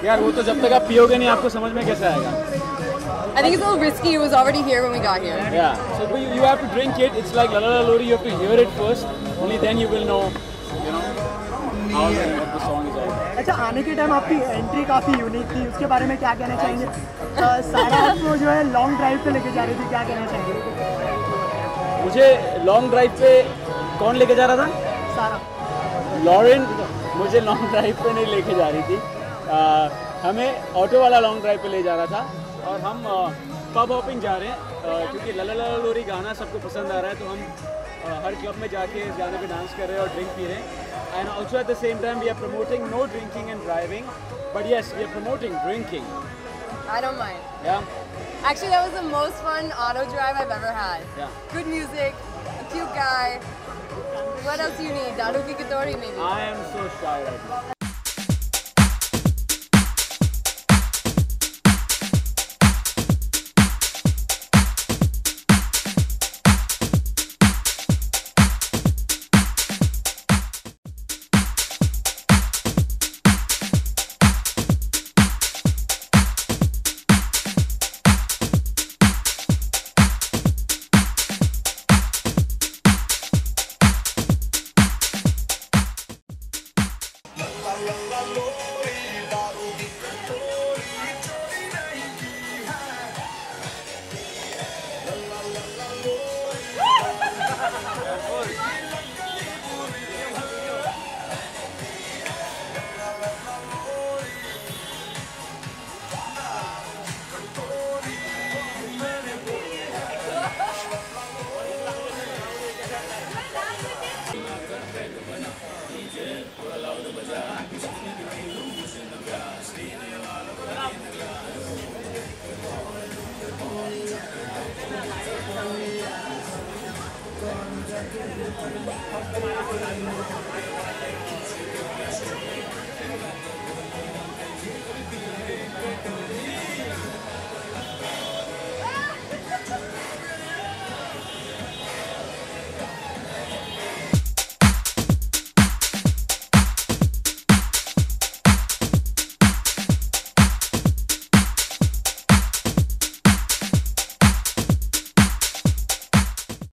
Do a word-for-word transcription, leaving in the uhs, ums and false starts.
यार वो तो जब तक आप पियोगे नहीं आपको समझ में कैसे आएगा? I think it's a little risky. It was already here when we got here. Yeah. So you, you have to drink it. It's like La La La Lori. You have to hear it first. Only then you will know, you know, how the, what the song is all. अच्छा, आने के time आपकी entry काफ़ी unique थी, उसके बारे में क्या कहना चाहेंगे? सारा आपको जो है लॉन्ग ड्राइव पे लेके जा रही थी, क्या कहना चाहेंगे? मुझे लॉन्ग ड्राइव पे कौन लेके जा रहा था? सारा। लॉरेन मुझे लॉन्ग ड्राइव पे नहीं लेके जा रही थी। आ, हमें ऑटो वाला लॉन्ग ड्राइव पे ले जा रहा था और हम पब हॉपिंग जा रहे हैं क्योंकि ला ला ला लोरी गाना सबको पसंद आ रहा है, तो हम आ, हर क्लब में जाके इस गाने पे डांस कर रहे हैं और ड्रिंक पी रहे हैं। And also at the same time we are promoting no drinking and driving, but yes we are promoting drinking. I don't mind. Yeah. Actually, that was the most fun auto drive I've ever had. Yeah. Good music, a cute guy. What else do you need? Daru ki katori maybe. I am so shy right now.